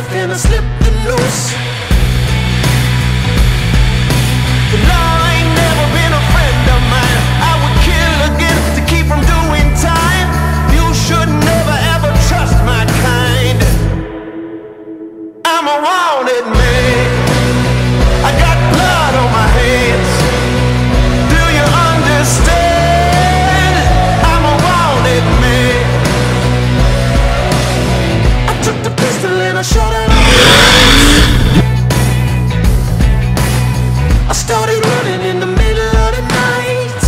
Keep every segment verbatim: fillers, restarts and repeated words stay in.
finna slip the noose. The law ain't never been a friend of mine. I would kill again to keep from doing time. You should never ever trust my kind. I'm a wanted man. I got blood on my hands. Do you understand? I'm a wanted man. I took the pistol and I shot it off. I started running in the middle of the night.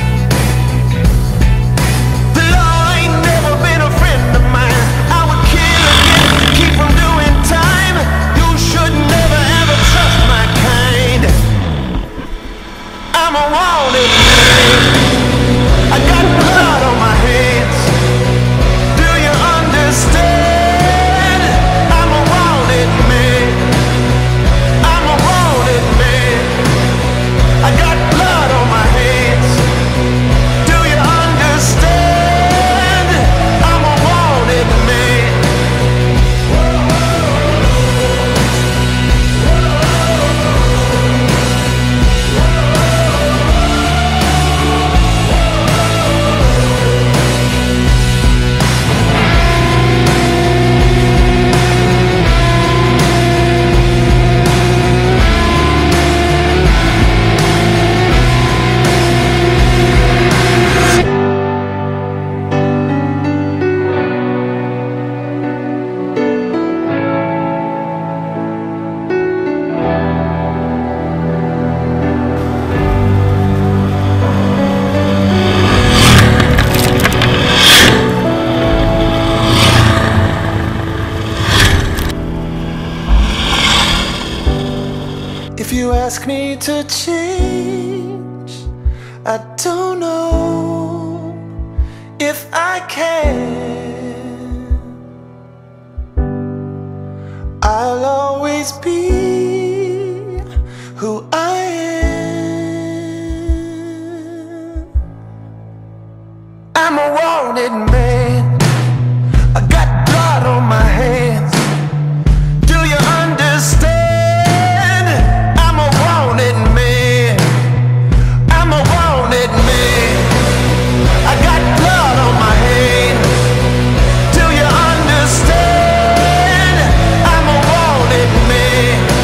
The law ain't never been a friend of mine. I would kill again to keep from doing time. You should never ever trust my kind. I'm a wanted man. I got blood on my hands. Do you understand? I'm a wanted man. I'm a wanted man. I got blood on my hands. Do you understand? I'm a wanted man. If you ask me to change, I don't know if I can. I'll always be who I am. I'm a wanted man. I got blood on my hands. Do you understand? Man,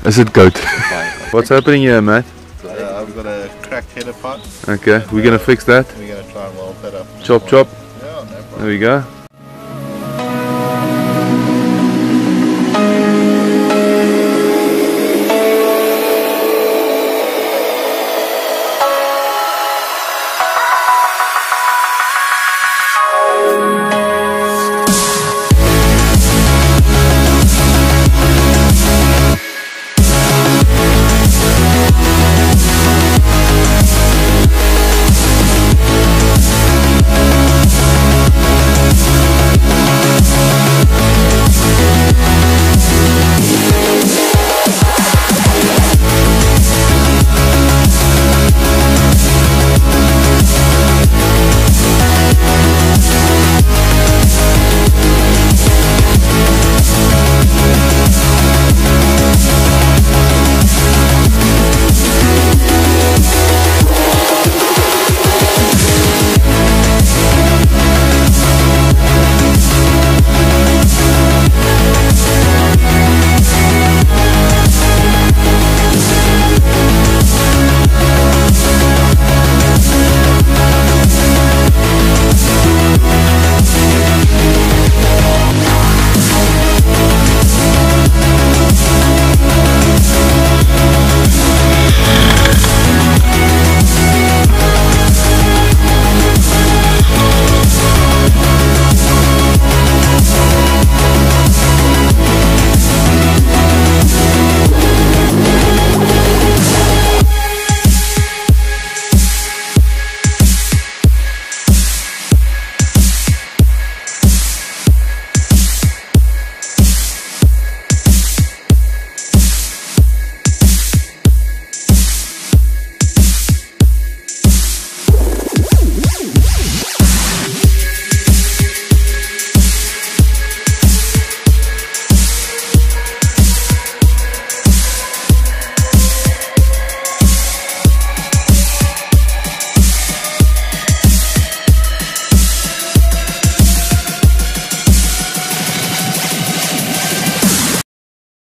Is it goat? What's happening here, Matt? Uh, I've got a cracked header pot. Okay, we're gonna fix that. We're gonna try and weld that up. Chop chop. Yeah, no problem. There we go.